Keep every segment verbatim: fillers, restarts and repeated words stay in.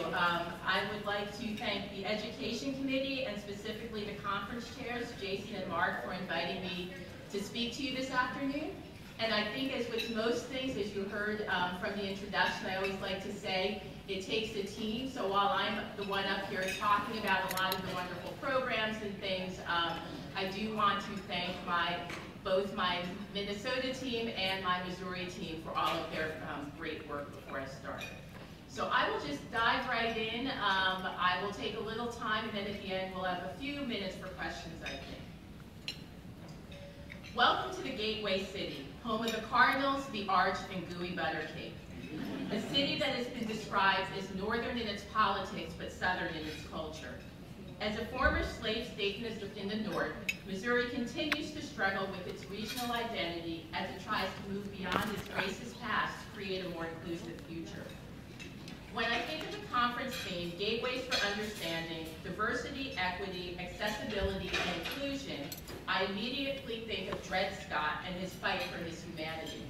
Um, I would like to thank the Education Committee and specifically the conference chairs, Jason and Mark, for inviting me to speak to you this afternoon. And I think, as with most things, as you heard um, from the introduction, I always like to say it takes a team. So while I'm the one up here talking about a lot of the wonderful programs and things, um, I do want to thank my both my Minnesota team and my Missouri team for all of their um, great work before I start. So I will just dive right in. Um, I will take a little time, and then at the end we'll have a few minutes for questions, I think. Welcome to the Gateway City, home of the Cardinals, the Arch, and Gooey Butter Cake. A city that has been described as northern in its politics, but southern in its culture. As a former slave state in the north, Missouri continues to struggle with its regional identity as it tries to move beyond its racist past to create a more inclusive future. When I think of the conference theme, Gateways for Understanding, Diversity, Equity, Accessibility, and Inclusion, I immediately think of Dred Scott and his fight for his humanity.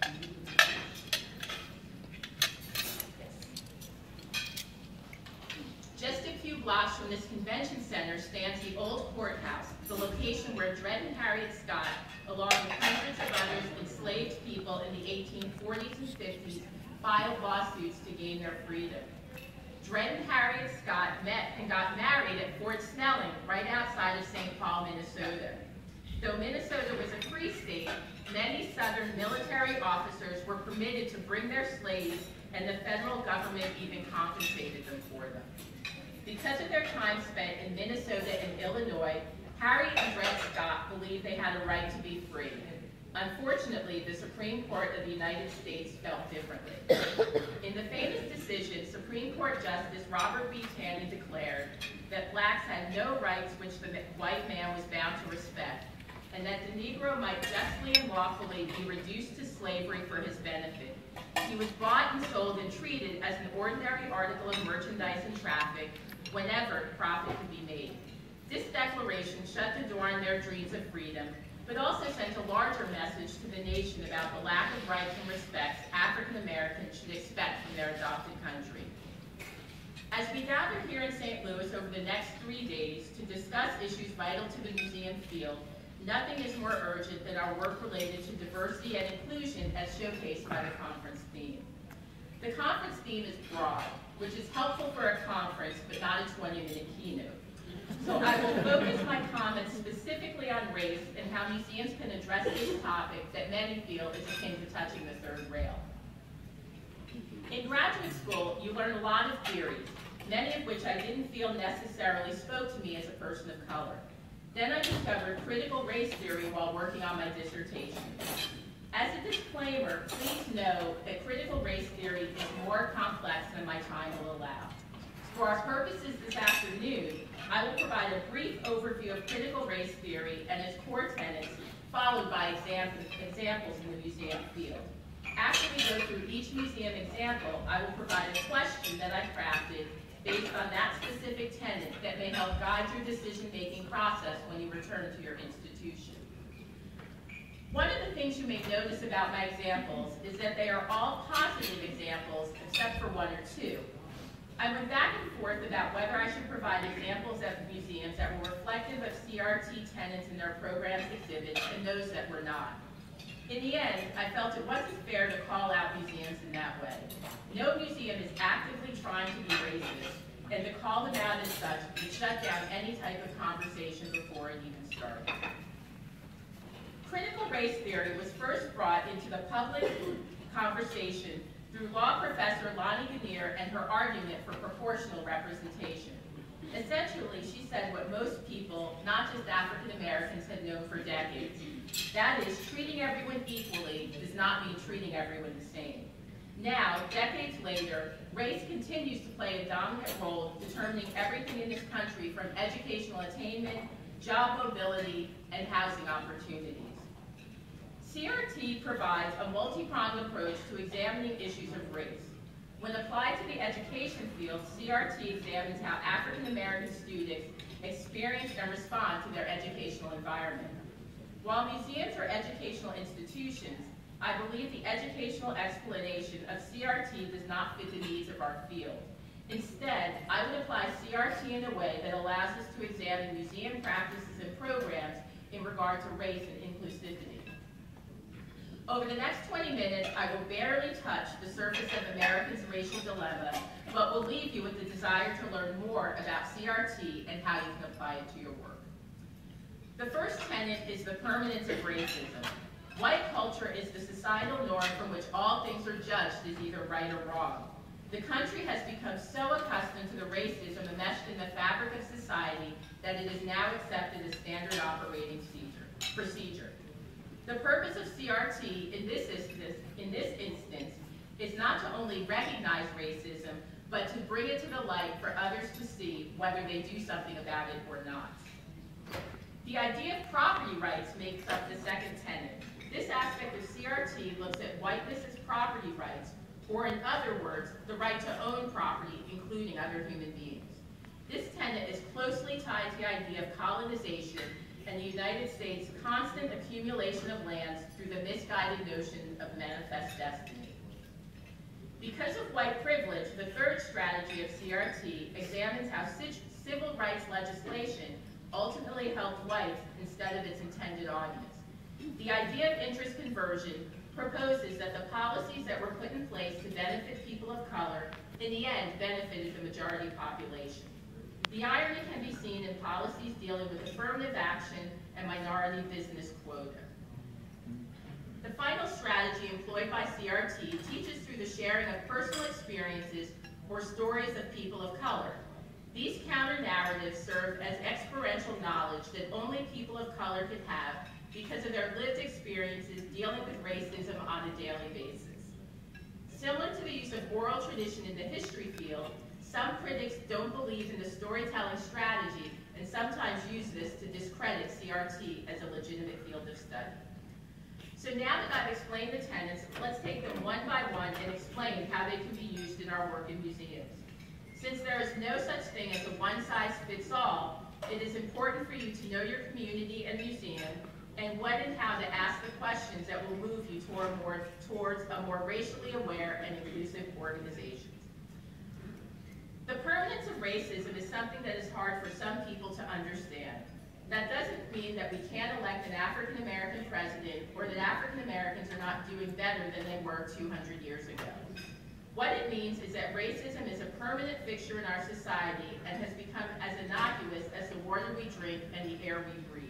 Just a few blocks from this convention center stands the old courthouse, the location where Dred and Harriet Scott, along with hundreds of others enslaved people in the eighteen forties and fifties, filed lawsuits to gain their freedom. Dred and Harriet Scott met and got married at Fort Snelling, right outside of Saint Paul, Minnesota. Though Minnesota was a free state, many Southern military officers were permitted to bring their slaves, and the federal government even compensated them for them. Because of their time spent in Minnesota and Illinois, Harriet and Dred Scott believed they had a right to be free. Unfortunately, the Supreme Court of the United States felt differently. In the famous decision, Supreme Court Justice Robert B. Taney declared that blacks had no rights which the white man was bound to respect, and that the Negro might justly and lawfully be reduced to slavery for his benefit. He was bought and sold and treated as an ordinary article of merchandise and traffic whenever profit could be made. This declaration shut the door on their dreams of freedom, but also sent a larger message to the nation about the lack of rights and respects African Americans should expect from their adopted country. As we gather here in Saint Louis over the next three days to discuss issues vital to the museum field, nothing is more urgent than our work related to diversity and inclusion as showcased by the conference theme. The conference theme is broad, which is helpful for a conference, but not a twenty minute keynote. So I will focus my comments specifically on race and how museums can address this topic that many feel is akin to touching the third rail. In graduate school, you learn a lot of theories, many of which I didn't feel necessarily spoke to me as a person of color. Then I discovered critical race theory while working on my dissertation. As a disclaimer, please know that critical race theory is more complex than my time will allow. For our purposes this afternoon, I will provide a brief overview of critical race theory and its core tenets, followed by examples in the museum field. After we go through each museum example, I will provide a question that I crafted based on that specific tenet that may help guide your decision-making process when you return to your institution. One of the things you may notice about my examples is that they are all positive examples except for one or two. I went back and forth about whether I should provide examples at the museums that were reflective of C R T tenets in their programs exhibits and those that were not. In the end, I felt it wasn't fair to call out museums in that way. No museum is actively trying to be racist, and to call them out as such would shut down any type of conversation before it even started. Critical race theory was first brought into the public conversation through law professor Lonnie Guinier and her argument for proportional representation. Essentially, she said what most people, not just African Americans, had known for decades. That is, treating everyone equally does not mean treating everyone the same. Now, decades later, race continues to play a dominant role determining everything in this country from educational attainment, job mobility, and housing opportunities. C R T provides a multi-pronged approach to examining issues of race. When applied to the education field, C R T examines how African American students experience and respond to their educational environment. While museums are educational institutions, I believe the educational explanation of C R T does not fit the needs of our field. Instead, I would apply C R T in a way that allows us to examine museum practices and programs in regard to race and inclusivity. Over the next twenty minutes, I will barely touch the surface of Americans' racial dilemma, but will leave you with the desire to learn more about C R T and how you can apply it to your work. The first tenet is the permanence of racism. White culture is the societal norm from which all things are judged as either right or wrong. The country has become so accustomed to the racism enmeshed in the fabric of society that it is now accepted as standard operating procedure. The purpose of C R T in this instance, in this instance is not to only recognize racism, but to bring it to the light for others to see whether they do something about it or not. The idea of property rights makes up the second tenet. This aspect of C R T looks at whiteness as property rights, or in other words, the right to own property, including other human beings. This tenet is closely tied to the idea of colonization and the United States' constant accumulation of lands through the misguided notion of manifest destiny. Because of white privilege, the third strategy of C R T examines how civil rights legislation ultimately helped whites instead of its intended audience. The idea of interest conversion proposes that the policies that were put in place to benefit people of color, in the end, benefited the majority population. The irony can be seen in policies dealing with affirmative action and minority business quota. The final strategy employed by C R T teaches through the sharing of personal experiences or stories of people of color. These counter-narratives serve as experiential knowledge that only people of color can have because of their lived experiences dealing with racism on a daily basis. Similar to the use of oral tradition in the history field, some critics don't believe in the storytelling strategy and sometimes use this to discredit C R T as a legitimate field of study. So now that I've explained the tenets, let's take them one by one and explain how they can be used in our work in museums. Since there is no such thing as a one-size-fits-all, it is important for you to know your community and museum and when and how to ask the questions that will move you toward more, towards a more racially aware and inclusive organization. The permanence of racism is something that is hard for some people to understand. That doesn't mean that we can't elect an African American president or that African Americans are not doing better than they were two hundred years ago. What it means is that racism is a permanent fixture in our society and has become as innocuous as the water we drink and the air we breathe.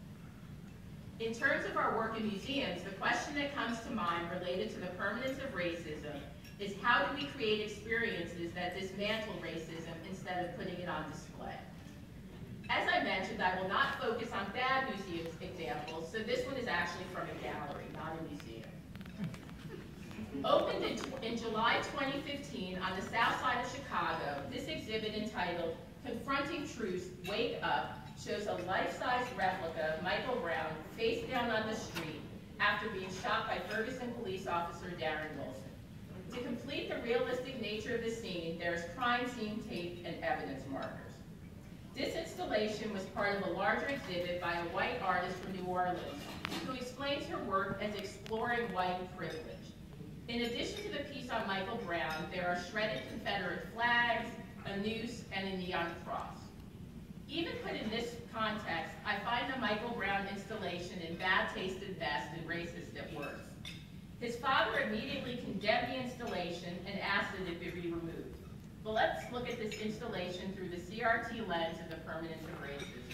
In terms of our work in museums, the question that comes to mind related to the permanence of racism is how do we create experiences that dismantle racism instead of putting it on display? As I mentioned, I will not focus on bad museum examples, so this one is actually from a gallery, not a museum. Opened in, in July twenty fifteen on the south side of Chicago, this exhibit entitled Confronting Truth, Wake Up shows a life-size replica of Michael Brown face down on the street after being shot by Ferguson police officer Darren Wilson. To complete the realistic nature of the scene, there is crime scene tape and evidence markers. This installation was part of a larger exhibit by a white artist from New Orleans who explains her work as exploring white privilege. In addition to the piece on Michael Brown, there are shredded Confederate flags, a noose, and a neon cross. Even put in this context, I find the Michael Brown installation in bad taste at best and racist at worst. His father immediately condemned the installation and asked that it be removed. But let's look at this installation through the C R T lens of the permanence of racism.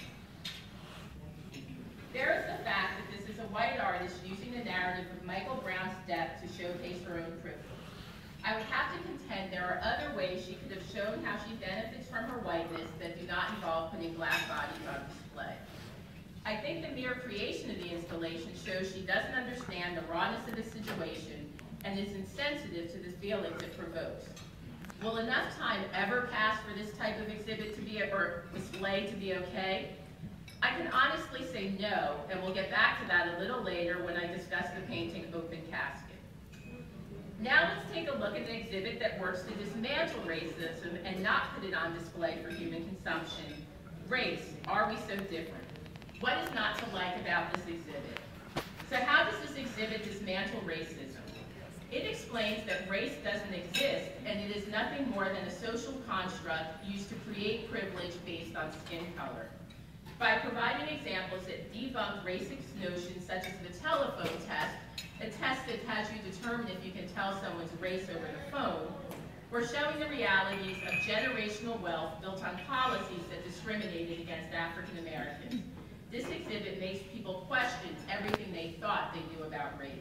There is the fact that this is a white artist using the narrative of Michael Brown's death to showcase her own privilege. I would have to contend there are other ways she could have shown how she benefits from her whiteness that do not involve putting black bodies on display. I think the mere creation of the installation shows she doesn't understand the rawness of the situation and is insensitive to the feelings it provokes. Will enough time ever pass for this type of exhibit to be, or display to be okay? I can honestly say no, and we'll get back to that a little later when I discuss the painting Open Casket. Now let's take a look at an exhibit that works to dismantle racism and not put it on display for human consumption. Race, Are We So Different? What is not to like about this exhibit? So how does this exhibit dismantle racism? It explains that race doesn't exist, and it is nothing more than a social construct used to create privilege based on skin color. By providing examples that debunk racist notions such as the telephone test, a test that has you determine if you can tell someone's race over the phone, or showing the realities of generational wealth built on policies that discriminated against African Americans. This exhibit makes people question everything they thought they knew about race.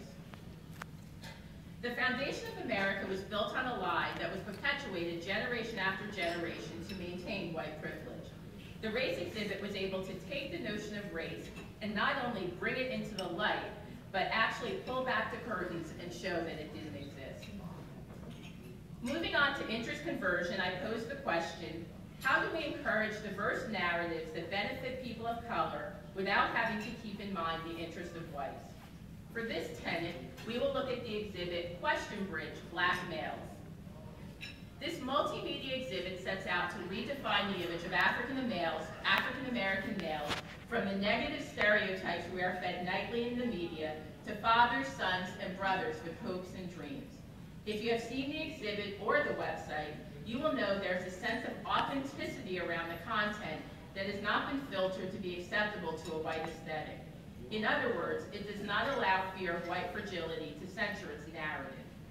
The foundation of America was built on a lie that was perpetuated generation after generation to maintain white privilege. The race exhibit was able to take the notion of race and not only bring it into the light, but actually pull back the curtains and show that it didn't exist. Moving on to interest conversion, I posed the question, how do we encourage diverse narratives that benefit people of color without having to keep in mind the interest of whites? For this tenet, we will look at the exhibit Question Bridge, Black Males. This multimedia exhibit sets out to redefine the image of African males, African American males, from the negative stereotypes we are fed nightly in the media to fathers, sons, and brothers with hopes and dreams. If you have seen the exhibit or the website, you will know there's a sense of authenticity around the content that has not been filtered to be acceptable to a white aesthetic. In other words, it does not allow fear of white fragility to censor its narrative.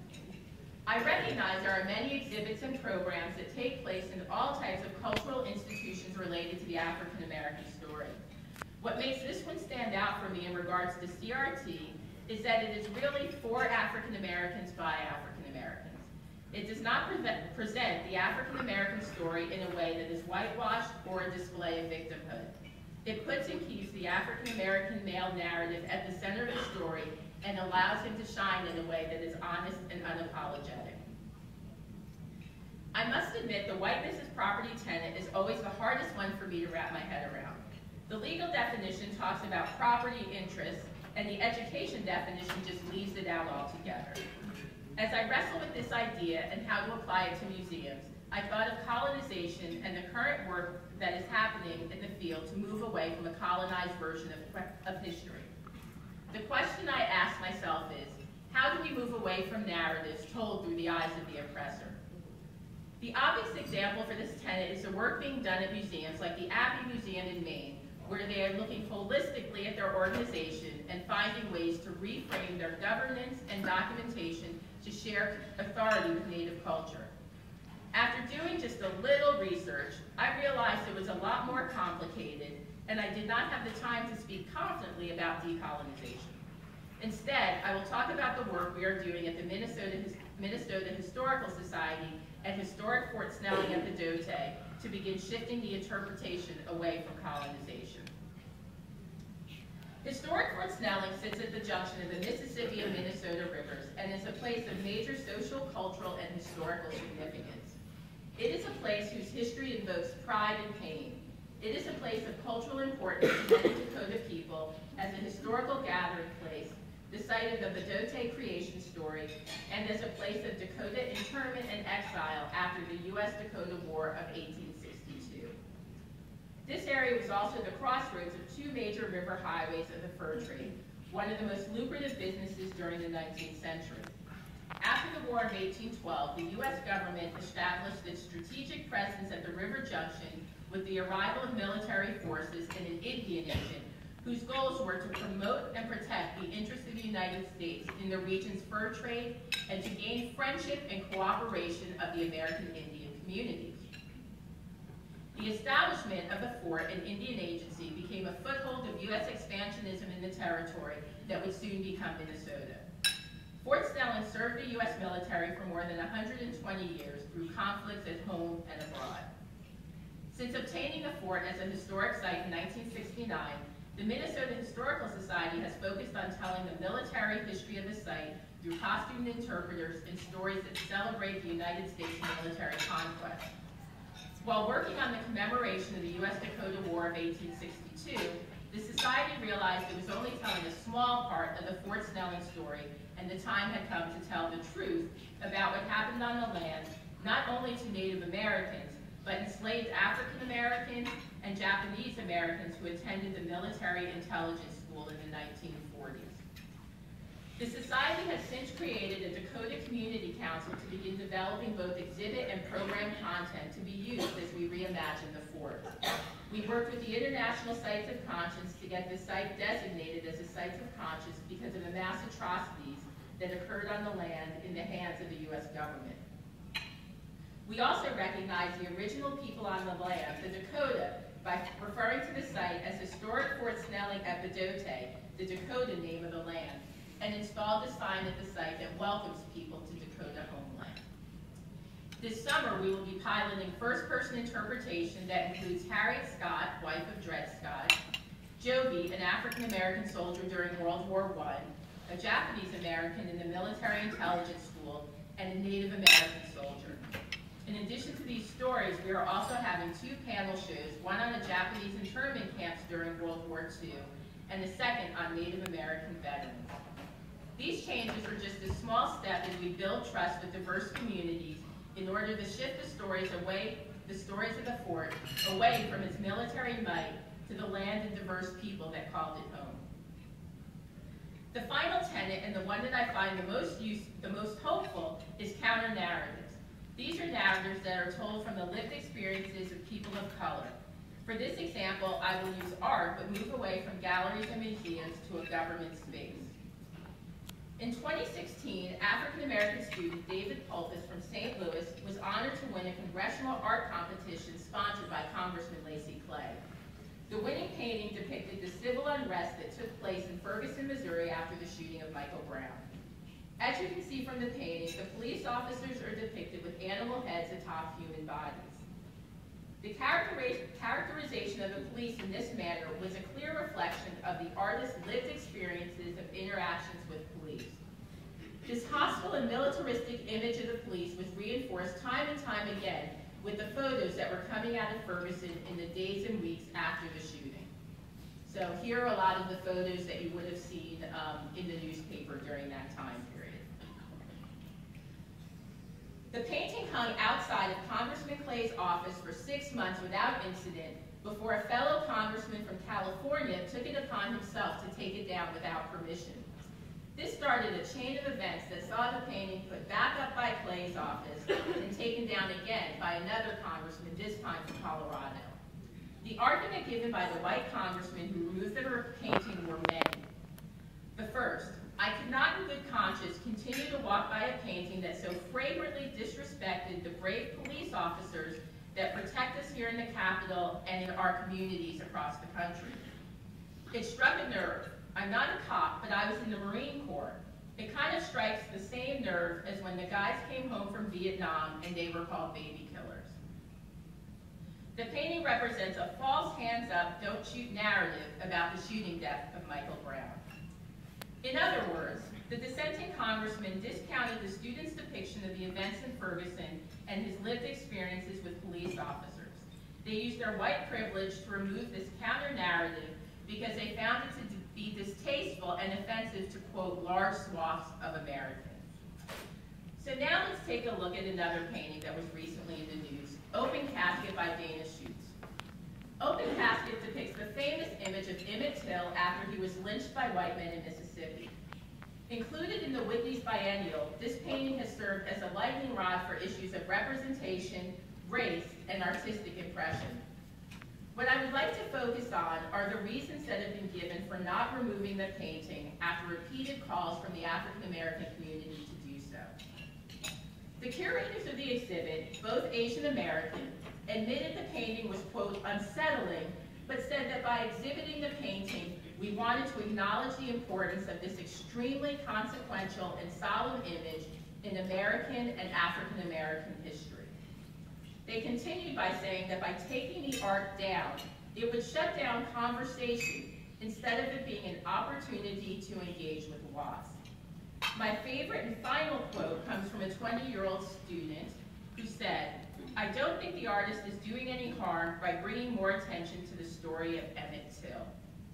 I recognize there are many exhibits and programs that take place in all types of cultural institutions related to the African American story. What makes this one stand out for me in regards to C R T is that it is really for African Americans by African Americans. It does not pre present the African American story in a way that is whitewashed or a display of victimhood. It puts and keeps the African American male narrative at the center of the story and allows him to shine in a way that is honest and unapologetic. I must admit the whiteness as property tenet is always the hardest one for me to wrap my head around. The legal definition talks about property interests, and the education definition just leaves it out altogether. As I wrestle with this idea and how to apply it to museums, I thought of colonization and the current work that is happening in the field to move away from a colonized version of, of history. The question I ask myself is, how do we move away from narratives told through the eyes of the oppressor? The obvious example for this tenet is the work being done at museums like the Abbey Museum in Maine, where they are looking holistically at their organization and finding ways to reframe their governance and documentation to share authority with Native culture. After doing just a little research, I realized it was a lot more complicated, and I did not have the time to speak confidently about decolonization. Instead, I will talk about the work we are doing at the Minnesota, Minnesota Historical Society at historic Fort Snelling at the Dote to begin shifting the interpretation away from colonization. Historic Fort Snelling sits at the junction of the Mississippi and Minnesota rivers and is a place of major social, cultural, and historical significance. It is a place whose history invokes pride and pain. It is a place of cultural importance to many Dakota people as a historical gathering place, the site of the Dote creation story, and as a place of Dakota internment and exile after the U S Dakota War of eighteen sixty-two. This area was also the crossroads of two major river highways of the fur trade, one of the most lucrative businesses during the nineteenth century. After the War of eighteen twelve, the U S government established its strategic presence at the river junction with the arrival of military forces and an Indian agent whose goals were to promote and protect the interests of the United States in the region's fur trade and to gain friendship and cooperation of the American Indian communities. The establishment of the fort and Indian agency became a foothold of U S expansionism in the territory that would soon become Minnesota. Fort Snelling served the U S military for more than one hundred twenty years through conflicts at home and abroad. Since obtaining the fort as a historic site in nineteen sixty-nine, the Minnesota Historical Society has focused on telling the military history of the site through costumed interpreters and stories that celebrate the United States military conquest. While working on the commemoration of the U S Dakota War of eighteen sixty-two, the Society realized it was only telling a small part of the Fort Snelling story, and the time had come to tell the truth about what happened on the land, not only to Native Americans, but enslaved African Americans and Japanese Americans who attended the military intelligence school in the nineteen forties. The Society has since created a Dakota Community Council to begin developing both exhibit and program content to be used as we reimagine the fort. We worked with the International Sites of Conscience to get the site designated as a Site of Conscience because of the mass atrocities that occurred on the land in the hands of the U S government. We also recognize the original people on the land, the Dakota, by referring to the site as Historic Fort Snelling at Bdote, the Dakota name of the land, and installed a sign at the site that welcomes people to Dakota homeland. This summer, we will be piloting first-person interpretation that includes Harriet Scott, wife of Dred Scott, Joby, an African-American soldier during World War One, a Japanese-American in the military intelligence school, and a Native American soldier. In addition to these stories, we are also having two panel shows, one on the Japanese internment camps during World War Two, and the second on Native American veterans. These changes are just a small step as we build trust with diverse communities in order to shift the stories away, the stories of the fort, away from its military might to the land and diverse people that called it home. The final tenet, and the one that I find the most use, the most hopeful, is counter-narratives. These are narratives that are told from the lived experiences of people of color. For this example, I will use art, but move away from galleries and museums to a government space. In twenty sixteen, African-American student David Pulpus from Saint Louis was honored to win a congressional art competition sponsored by Congressman Lacy Clay. The winning painting depicted the civil unrest that took place in Ferguson, Missouri after the shooting of Michael Brown. As you can see from the painting, the police officers are depicted with animal heads atop human bodies. The characterization of the police in this manner was a clear reflection of the artist's lived experiences of interactions with police. This hostile and militaristic image of the police was reinforced time and time again with the photos that were coming out of Ferguson in the days and weeks after the shooting. So here are a lot of the photos that you would have seen um, in the newspaper during that time period. The painting hung outside of Congressman Clay's office for six months without incident before a fellow congressman from California took it upon himself to take it down without permission. This started a chain of events that saw the painting put back up by Clay's office and taken down again by another congressman, this time from Colorado. The argument given by the white congressman who removed the painting were many. The first, I could not in good conscience continue to walk by a painting that so flagrantly disrespected the brave police officers that protect us here in the Capitol and in our communities across the country. It struck a nerve. I'm not a cop, but I was in the Marine Corps. It kind of strikes the same nerve as when the guys came home from Vietnam and they were called baby killers. The painting represents a false hands up, don't shoot narrative about the shooting death of Michael Brown. In other words, the dissenting congressman discounted the student's depiction of the events in Ferguson and his lived experiences with police officers. They used their white privilege to remove this counter-narrative because they found it to be distasteful and offensive to, quote, large swaths of Americans. So now let's take a look at another painting that was recently in the news, Open Casket by Dana Schutz. Open Casket depicts the famous image of Emmett Till after he was lynched by white men in Mississippi. Included in the Whitney's biennial, this painting has served as a lightning rod for issues of representation, race, and artistic impression. What I would like to focus on are the reasons that have been given for not removing the painting after repeated calls from the African American community to do so. The curators of the exhibit, both Asian American, admitted the painting was, quote, unsettling, but said that by exhibiting the painting, we wanted to acknowledge the importance of this extremely consequential and solemn image in American and African American history. They continued by saying that by taking the art down, it would shut down conversation instead of it being an opportunity to engage with Watts. My favorite and final quote comes from a twenty-year-old student who said, I don't think the artist is doing any harm by bringing more attention to the story of Emmett Till.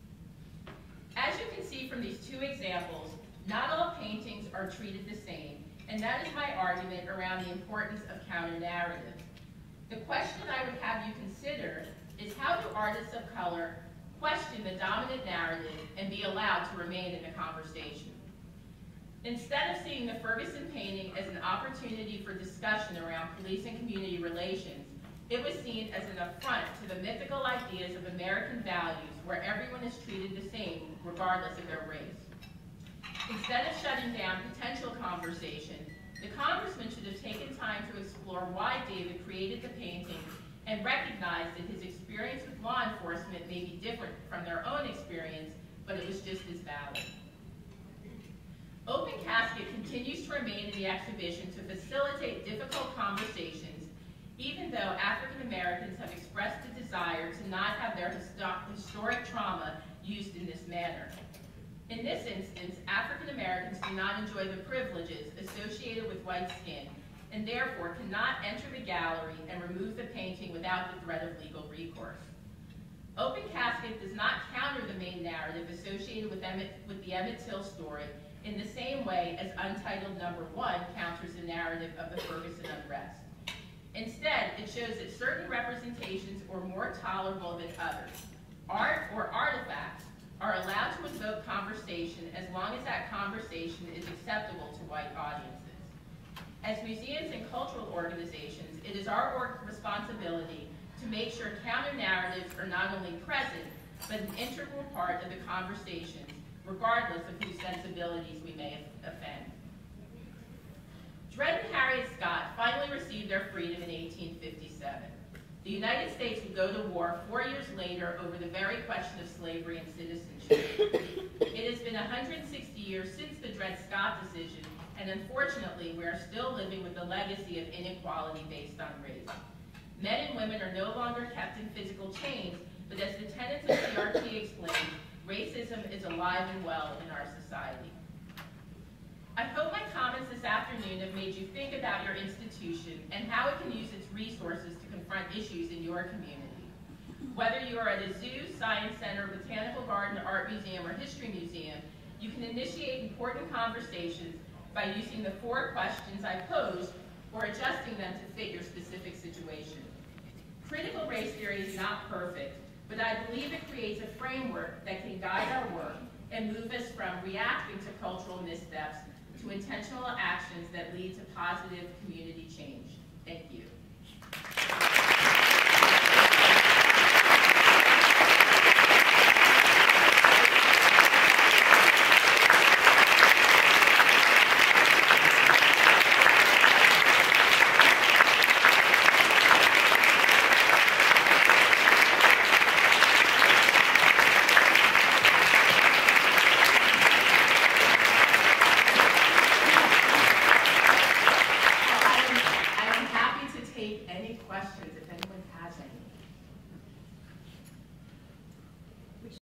As you can see from these two examples, not all paintings are treated the same, and that is my argument around the importance of counter-narrative. The question I would have you consider is how do artists of color question the dominant narrative and be allowed to remain in the conversation? Instead of seeing the Ferguson painting as an opportunity for discussion around police and community relations, it was seen as an affront to the mythical ideas of American values where everyone is treated the same regardless of their race. Instead of shutting down potential conversation, the congressman should have taken time to explore why David created the painting and recognized that his experience with law enforcement may be different from their own experience, but it was just as valid. Open Casket continues to remain in the exhibition to facilitate difficult conversations, even though African Americans have expressed a desire to not have their historic trauma used in this manner. In this instance, African Americans do not enjoy the privileges associated with white skin, and therefore cannot enter the gallery and remove the painting without the threat of legal recourse. Open Casket does not counter the main narrative associated with, Emmett, with the Emmett Till story in the same way as Untitled Number One counters the narrative of the Ferguson unrest. Instead, it shows that certain representations are more tolerable than others. Art or artifacts are allowed to invoke conversation as long as that conversation is acceptable to white audiences. As museums and cultural organizations, it is our responsibility to make sure counter-narratives are not only present, but an integral part of the conversation, regardless of whose sensibilities we may offend. Dred and Harriet Scott finally received their freedom in eighteen fifty-seven. The United States would go to war four years later over the very question of slavery and citizenship. It has been one hundred sixty years since the Dred Scott decision, and unfortunately, we are still living with the legacy of inequality based on race. Men and women are no longer kept in physical chains, but as the tenets of C R T explained, racism is alive and well in our society. I hope my comments this afternoon have made you think about your institution and how it can use its resources to confront issues in your community. Whether you are at a zoo, science center, botanical garden, art museum, or history museum, you can initiate important conversations by using the four questions I posed or adjusting them to fit your specific situation. Critical race theory is not perfect, but I believe it creates a framework that can guide our work and move us from reacting to cultural missteps to intentional actions that lead to positive community change. Thank you. Questions, if anyone has any.